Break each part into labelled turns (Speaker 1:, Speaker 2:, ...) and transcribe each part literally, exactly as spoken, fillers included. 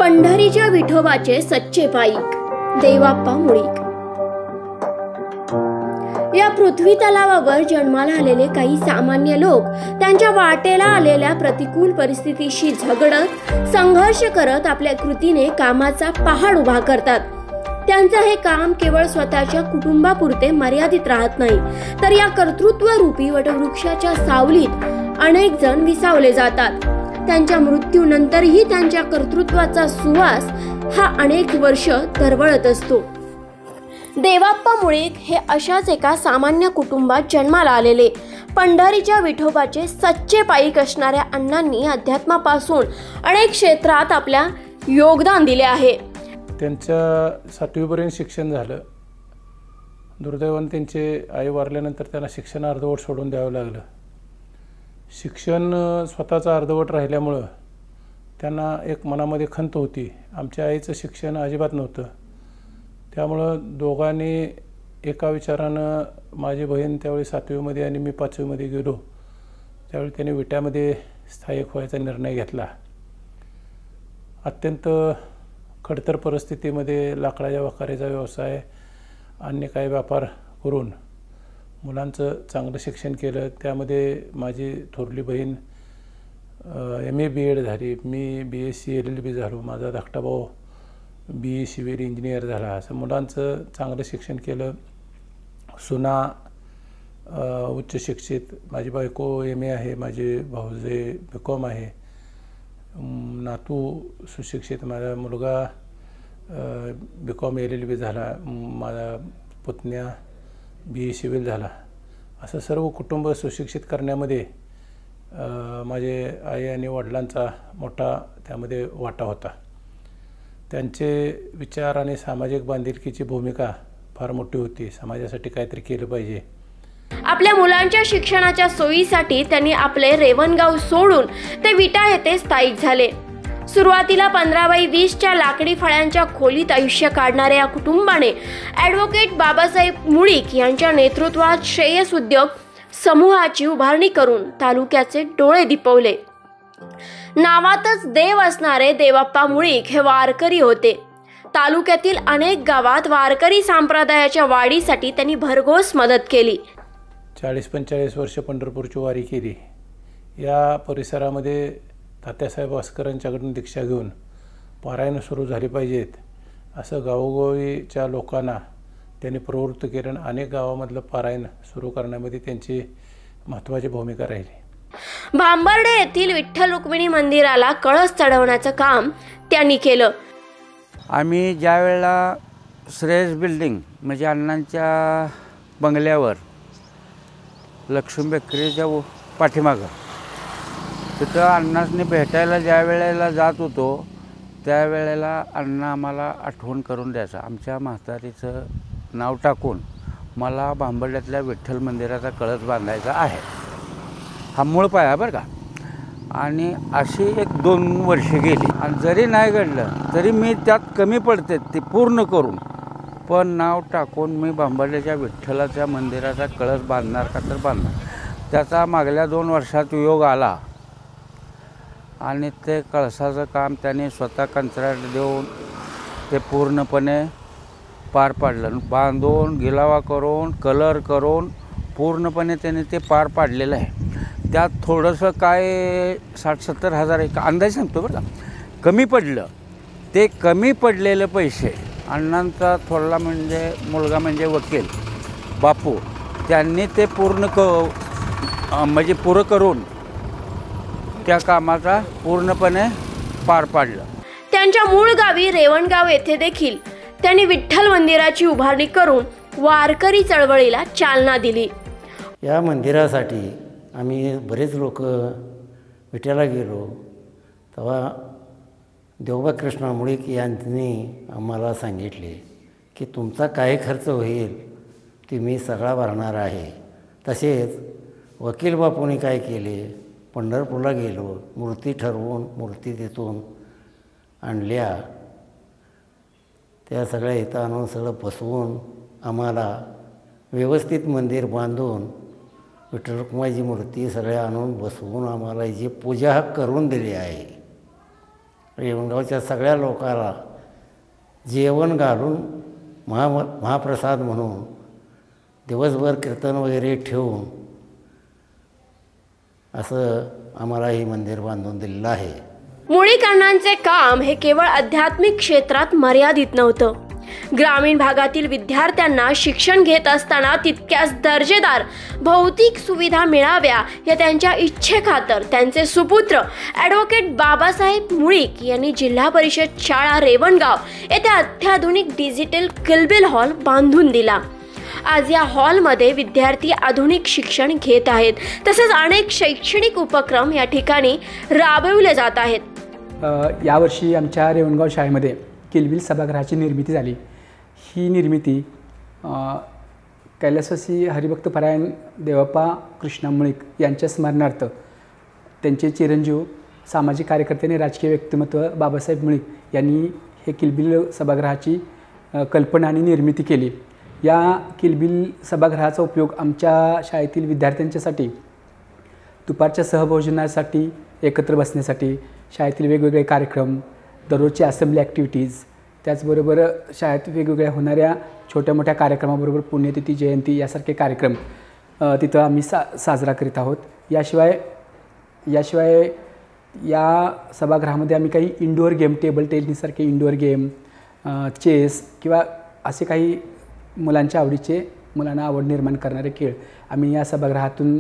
Speaker 1: पंढरीच्या विठोबाचे सच्चे पाईक देवाप्पा मुळीक। या पृथ्वी तलावावर जन्माला आलेले काही सामान्य लोक त्यांच्या वाटेला आलेल्या प्रतिकूल परिस्थितीशी झगडत संघर्ष करत आपल्या कृतीने कामाचा पहाड उभा करतात। त्यांचं हे काम केवळ स्वतःच्या कुटुंबापुरते मर्यादित राहत नाही, तर या कर्तृत्व रूपी वटवृक्षाच्या सावलीत अनेक जण विसावले जातात। त्यांच्या मृत्यूनंतरही त्यांच्या कर्तृत्वाचा सुवास हा अनेक वर्ष दरवळत असतो। देवाप्पा मुळीक हे अशाच एका सामान्य कुटुंबात जन्माला आलेले पंढरीच्या विठोबाचे सच्चे पाईक असणाऱ्या अण्णांनी अध्यात्मापासून अनेक क्षेत्रात आपल्या योगदान दिले आहे।
Speaker 2: त्यांचं सातवीपर्यंत शिक्षण झालं। दुर्दैवाने त्यांचे आई वारल्यानंतर त्यांना शिक्षण अर्धवट सोडून द्यावं लागलं। शिक्षण स्वतःचं अर्धवट राहिल्यामुळं त्यांना एक मनामध्ये खंत होती। आमच्या आईचं शिक्षण अजिबात नव्हतं, त्यामुळं दोघांनी एका विचारानं, माझी बहीण त्यावेळी सातवीमध्ये आणि मी पाचवीमध्ये गेलो, त्यावेळी त्यांनी विट्यामध्ये स्थायिक व्हायचा निर्णय घेतला। अत्यंत खडतर परिस्थितीमध्ये लाकडाच्या वखारीचा व्यवसाय, अन्य काही व्यापार करून मुलांचं चांगलं शिक्षण केलं। त्यामध्ये माझी थोरली बहीण एम ए बी एड झाली, मी B S C L L B झालो, माझा धाकटा भाऊ बी ई सिव्हिल इंजिनियर झाला। असं मुलांचं चांगलं शिक्षण केलं। सुना उच्च शिक्षित, माझी बायको एम ए आहे, माझे भाऊजे बी कॉम आहे, नातू सुशिक्षित, माझा मुलगा B Com L L B झाला, माझा पुतण्या बी ई सिव्हिल झाला। असं सर्व कुटुंब सुशिक्षित करण्यामध्ये माझे आई आणि वडिलांचा मोठा त्यामध्ये वाटा होता। त्यांचे विचार आणि सामाजिक बांधिलकीची भूमिका फार मोठी होती। समाजासाठी काहीतरी केलं पाहिजे।
Speaker 1: आपल्या मुलांच्या शिक्षणाच्या सोयीसाठी त्यांनी आपले रेवणगाव सोडून ते विटा येथे स्थायिक झाले। सुरुवातीला पंधरा बाय वीसच्या लाकडी फळ्यांच्या खोलीत आयुष्य काढणाऱ्या या कुटुंबाने ॲडव्होकेट बाबासाहेब मुळीक यांच्या नेतृत्वात श्रेयस उद्योग समूहाची उभारणी करून तालुक्याचे डोळे दिपवले। नावातच देव असणारे देवाप्पा मुळीक हे वारकरी होते। तालुक्यातील अनेक गावात वारकरी संप्रदायाच्या वाढीसाठी त्यांनी भरघोस मदत केली।
Speaker 2: चाळीस पंचेचाळीस वर्ष पंढरपूरची वारी केली। या परिसरामध्ये तात्यासाहेब वास्करांच्याकडून दीक्षा घेऊन पारायणं सुरू झाली पाहिजेत असं गावोगावीच्या लोकांना त्यांनी प्रवृत्त केलं। अनेक गावामधलं पारायण सुरू करण्यामध्ये त्यांची महत्त्वाची भूमिका राहिली।
Speaker 1: भांबर्डे येथील विठ्ठल रुक्मिणी मंदिराला कळस चढवण्याचं काम त्यांनी केलं।
Speaker 3: आम्ही ज्या वेळेला श्रेयस बिल्डिंग म्हणजे अण्णांच्या बंगल्यावर लक्ष्मी बेकरीच्या पाठीमागं तिथं अण्णांनी भेटायला ज्या वेळेला जात होतो त्यावेळेला अण्णा आम्हाला आठवण करून द्यायचा। आमच्या म्हातारीचं नाव टाकून मला भांबर्ड्यातल्या विठ्ठल मंदिराचा कळस बांधायचा आहे, हा मूळ पाया बरं का। आणि अशी एक दोन वर्षे गेली आणि जरी नाही घडलं तरी मी त्यात कमी पडते ते पूर्ण करून, पण नाव टाकून मी भांबर्ड्याच्या विठ्ठलाच्या मंदिराचा कळस बांधणार का तर बांधणार। त्याचा मागल्या दोन वर्षात योग आला आणि ते कळसाचं काम त्याने स्वतः कंत्राट देऊन ते पूर्णपणे पार पाडलं। बांधून गिलावा करून कलर करून पूर्णपणे त्याने ते पार पाडलेलं आहे। त्यात थोडंसं काय साठ सत्तर हजार एक अंदाज सांगतो बरं का, कमी पडलं। ते कमी पडलेले पैसे अण्णांचा थोरला म्हणजे मुलगा म्हणजे वकील बापू, त्यांनी ते पूर्ण क म्हणजे पुरं करून त्या कामाचा पूर्णपणे पार पाडलं।
Speaker 1: त्यांच्या मूळ गावी रेवणगाव येथे देखील त्यांनी विठ्ठल मंदिराची उभारणी करून वारकरी चळवळीला चालना दिली।
Speaker 4: या मंदिरासाठी आम्ही बरेच लोक विट्याला गेलो तेव्हा देवबा कृष्णा मुळीक यांनी आम्हाला सांगितले की तुमचा काय खर्च होईल ते मी सगळा भरणार आहे। तसेच वकील बापूंनी काय केले, पंढरपूरला गेलो, मूर्ती ठरवून मूर्ती तिथून आणल्या, त्या सगळ्या इथं आणून सगळं बसवून आम्हाला व्यवस्थित मंदिर बांधून विठ्ठल रुक्माईची मूर्ती सगळ्या आणून बसवून आम्हाला जी पूजा करून दिली आहे। रेवणगावच्या सगळ्या लोकांना जेवण घालून महा महाप्रसाद म्हणून दिवसभर कीर्तन वगैरे ठेवून असं आम्हाला हे मंदिर बांधून दिलेलं आहे.
Speaker 1: मुळीक अण्णांचे काम हे केवळ आध्यात्मिक क्षेत्रात मर्यादित नव्हतं. ग्रामीण भागातील विद्यार्थ्यांना शिक्षण घेत असताना तितक्याच दर्जेदार भौतिक सुविधा मिळाव्या या त्यांच्या इच्छेखातर त्यांचे सुपुत्र ॲडव्होकेट बाबासाहेब मुळीक यांनी जिल्हा परिषद शाळा रेवणगाव येथे अत्याधुनिक डिजिटल किलबिल हॉल बांधून दिला. आज या हॉलमध्ये विद्यार्थी आधुनिक शिक्षण घेत आहेत. तसेच अनेक शैक्षणिक उपक्रम या ठिकाणी राबविले जात आहेत.
Speaker 5: यावर्षी आमच्या रेवणगाव शाळेमध्ये किलबिल सभागृहाची निर्मिती झाली. ही निर्मिती कैलासवासी हरिभक्त परायण देवप्पा कृष्णा मुळीक यांच्या स्मरणार्थ त्यांचे चिरंजीव सामाजिक कार्यकर्ते आणि राजकीय व्यक्तिमत्व बाबासाहेब मुळीक यांनी हे किलबिल सभागृहाची कल्पना आणि निर्मिती केली. या किलबिल सभागृहाचा उपयोग आमच्या शाळेतील विद्यार्थ्यांच्यासाठी दुपारच्या सहभोजनासाठी, एकत्र बसण्यासाठी, शाळेतील वेगवेगळे कार्यक्रम, दररोजची असेंब्ली ॲक्टिव्हिटीज, त्याचबरोबर शाळेत वेगवेगळ्या होणाऱ्या छोट्या मोठ्या कार्यक्रमाबरोबर पुण्यतिथी, जयंती यासारखे कार्यक्रम तिथं आम्ही सा साजरा करीत आहोत. याशिवाय याशिवाय या सभागृहामध्ये आम्ही काही इंडोअर गेम, टेबल टेनिससारखे इंडोअर गेम, चेस किंवा असे काही मुलांच्या आवडीचे, मुलांना आवड निर्माण करणारे खेळ आम्ही या सभागृहातून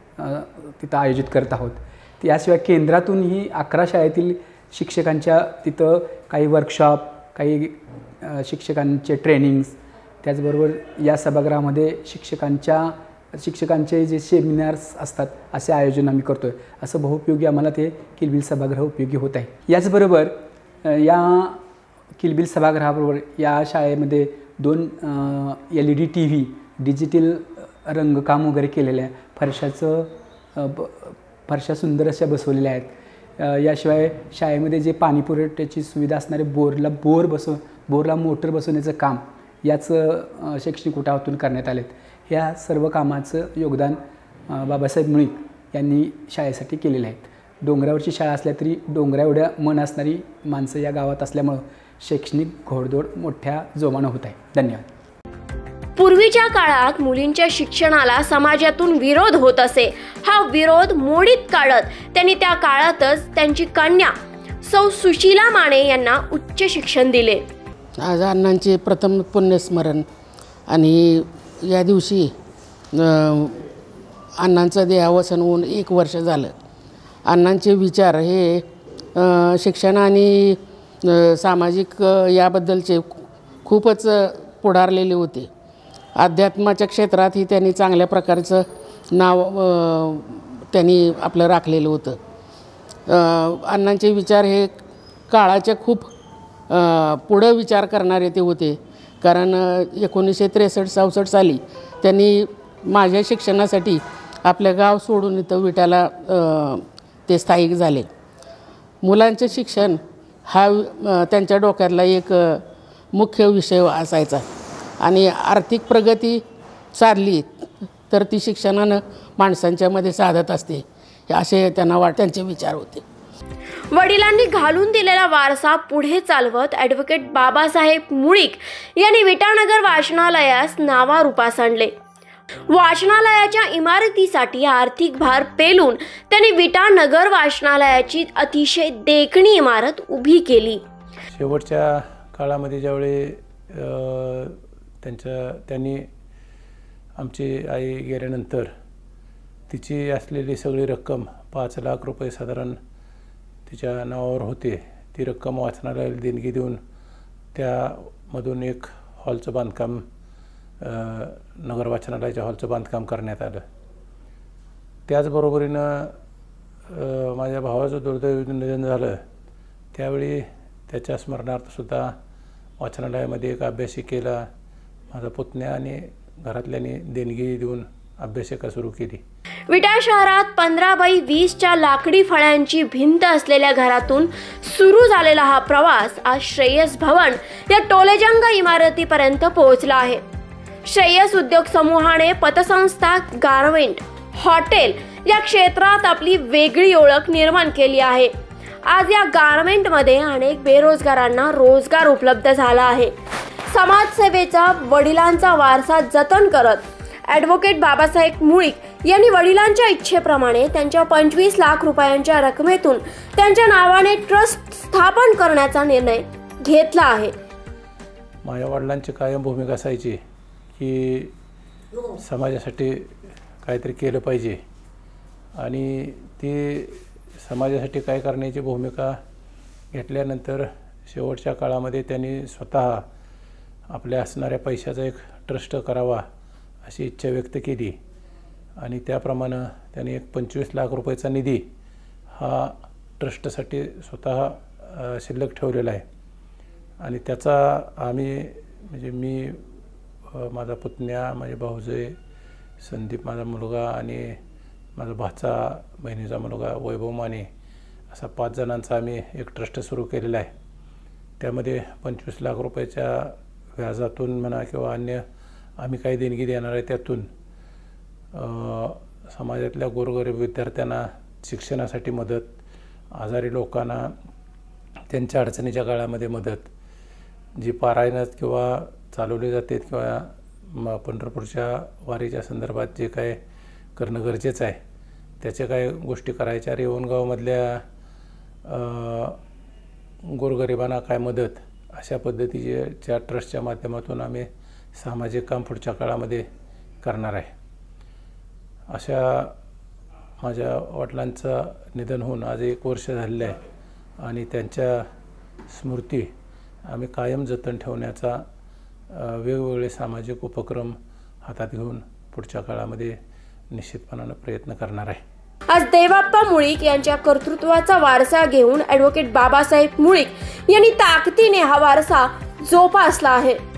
Speaker 5: तिथं आयोजित करत आहोत. याशिवाय केंद्रातूनही अकरा शाळेतील शिक्षकांच्या तिथं काही वर्कशॉप, काही शिक्षकांचे ट्रेनिंग्स, त्याचबरोबर या सभागृहामध्ये शिक्षकांच्या शिक्षकांचे जे सेमिनार्स असतात असे आयोजन आम्ही करतो आहे. असं बहुउपयोगी आम्हाला ते किलबिल सभागृह उपयोगी होत आहे. याचबरोबर या किलबिल सभागृहाबरोबर या शाळेमध्ये दोन L E D T V, digital रंगकाम वगैरे केलेलं आहे. फरशाचं ब फरशा सुंदर अशा बसवलेल्या आहेत. याशिवाय शाळेमध्ये जे पाणी पुरवठ्याची सुविधा असणारे बोरला बोर बसव बोरला मोटर बसवण्याचं काम याच शैक्षणिक उठावातून करण्यात आलेत. ह्या सर्व कामाचं योगदान बाबासाहेब मुळीक यांनी शाळेसाठी केलेलं आहे. डोंगरावरची शाळा असल्या तरी डोंगरा एवढ्या मन असणारी माणसं या गावात असल्यामुळं शैक्षणिक घोडदौड मोठ्या जोमानं होत आहे. धन्यवाद.
Speaker 1: पूर्वीच्या काळात मुलींच्या शिक्षणाला समाजातून विरोध होत असे. हा विरोध मोडीत काढत त्यांनी त्या काळातच त्यांची कन्या सौ सुशीला माने यांना उच्च शिक्षण दिले.
Speaker 6: आज अण्णांचे प्रथम पुण्यस्मरण आणि या दिवशी अण्णांचं देहावसन होऊन एक वर्ष झालं. अण्णांचे विचार हे शिक्षण आणि सामाजिक याबद्दलचे खूपच पुढारलेले होते. अध्यात्माच्या क्षेत्रातही त्यांनी चांगल्या प्रकारचं नाव त्यांनी आपलं राखलेलं होतं. अण्णांचे विचार हे काळाचे खूप पुढं विचार करणारे ते होते. कारण एकोणीसशे त्रेसष्ट चौसष्ट साली त्यांनी माझ्या शिक्षणासाठी आपलं गाव सोडून इथं विट्याला ते स्थायिक झाले. मुलांचे शिक्षण हा त्यांच्या डोक्यातला एक मुख्य विषय असायचा आणि आर्थिक प्रगती साधली तर ती शिक्षणानं माणसांच्यामध्ये साधत असते असे त्यांना वाट त्यांचे विचार होते.
Speaker 1: वडिलांनी घालून दिलेला वारसा पुढे चालवत ॲडव्होकेट बाबासाहेब मुळीक यांनी विटानगर वाचनालयास नावारूपास आणले. वाचनालयाच्या इमारतीसाठी आर्थिक भार पेलून त्यांनी विटानगर वाचनालयाची अतिशय देखणी इमारत उभी केली.
Speaker 2: शेवटच्या काळामध्ये ज्यावेळी त्यांच्या त्यांनी आमची आई गेल्यानंतर तिची असलेली सगळी रक्कम पाच लाख रुपये साधारण तिच्या नावावर होते. ती रक्कम वाचनालयाला देणगी देऊन त्यामधून एक हॉलचं बांधकाम नगर वाचनालयाच्या हॉलचं बांधकाम करण्यात आलं. त्याचबरोबरीनं माझ्या भावाचं दुर्दैवी निधन झालं त्यावेळी त्याच्या स्मरणार्थसुद्धा वाचनालयामध्ये एक अभ्यासिकेला माझा पुतण्या आणि घरातल्यांनी देणगी देऊन अभ्यासिका सुरू केली.
Speaker 1: विटा शहरात पंधरा बाय वीसच्या लाकडी फळ्यांची भिंत असलेल्या घरातून सुरू झालेला हा प्रवास आज श्रेयस भवन या टोलेजंग इमारतीपर्यंत पोहोचला आहे. श्रेयस उद्योग समूहाने पतसंस्था, गारमेंट, हॉटेल या क्षेत्रात आपली वेगळी ओळख निर्माण केली आहे. आज या गारमेंटमध्ये अनेक बेरोजगारांना रोजगार उपलब्ध झाला आहे. समाजसेवेचा वडिलांचा वारसा जतन करत ॲडव्होकेट बाबासाहेब मुळीक यांनी वडिलांच्या इच्छेप्रमाणे त्यांच्या पंचवीस लाख रुपयांच्या रकमेतून त्यांच्या नावाने ट्रस्ट स्थापन करण्याचा निर्णय घेतला आहे.
Speaker 2: माझ्या वडिलांची कायम भूमिका असायची की समाजासाठी काहीतरी केलं पाहिजे आणि ती समाजासाठी काय करण्याची भूमिका घेतल्यानंतर शेवटच्या काळामध्ये त्यांनी स्वतः आपल्या असणाऱ्या पैशाचा एक ट्रस्ट करावा अशी इच्छा व्यक्त केली आणि त्याप्रमाणे त्यांनी एक पंचवीस लाख रुपयाचा निधी हा ट्रस्टसाठी स्वतः शिल्लक ठेवलेला आहे. आणि त्याचा आम्ही म्हणजे मी, माझा पुतण्या, माझे भाऊजे, संदीप माझा मुलगा आणि माझा भाचा, बहिणीचा मुलगा वैभव माने असा पाच जणांचा आम्ही एक ट्रस्ट सुरू केलेला आहे. त्यामध्ये पंचवीस लाख रुपयाच्या व्याजातून म्हणा किंवा अन्य आम्ही काही देणगी देणार आहे त्यातून समाजातल्या गोरगरीब विद्यार्थ्यांना शिक्षणासाठी मदत, आजारी लोकांना त्यांच्या अडचणीच्या काळामध्ये मदत, जी पारायणात किंवा चालवली जाते किंवा पंढरपूरच्या वारीच्या संदर्भात जे काय करणं गरजेचं आहे त्याच्या काय गोष्टी करायच्या, रेवणगावमधल्या गोरगरिबांना काय मदत, अशा पद्धतीच्या ट्रस्टच्या माध्यमातून आम्ही सामाजिक काम पुढच्या काळामध्ये करणार आहे. अशा माझ्या वडिलांचं निधन होऊन आज एक वर्ष झालेलं आहे आणि त्यांच्या स्मृती आम्ही कायम जतन ठेवण्याचा वेगवेगळे सामाजिक उपक्रम हातात घेऊन पुढच्या काळामध्ये निश्चितपणानं प्रयत्न करणार आहे.
Speaker 1: आज देवाप्पा मुळीक यांच्या कर्तृत्वाचा वारसा घेऊन ॲडव्होकेट बाबासाहेब मुळीक यांनी ताकदीने हा वारसा जोपासला आहे.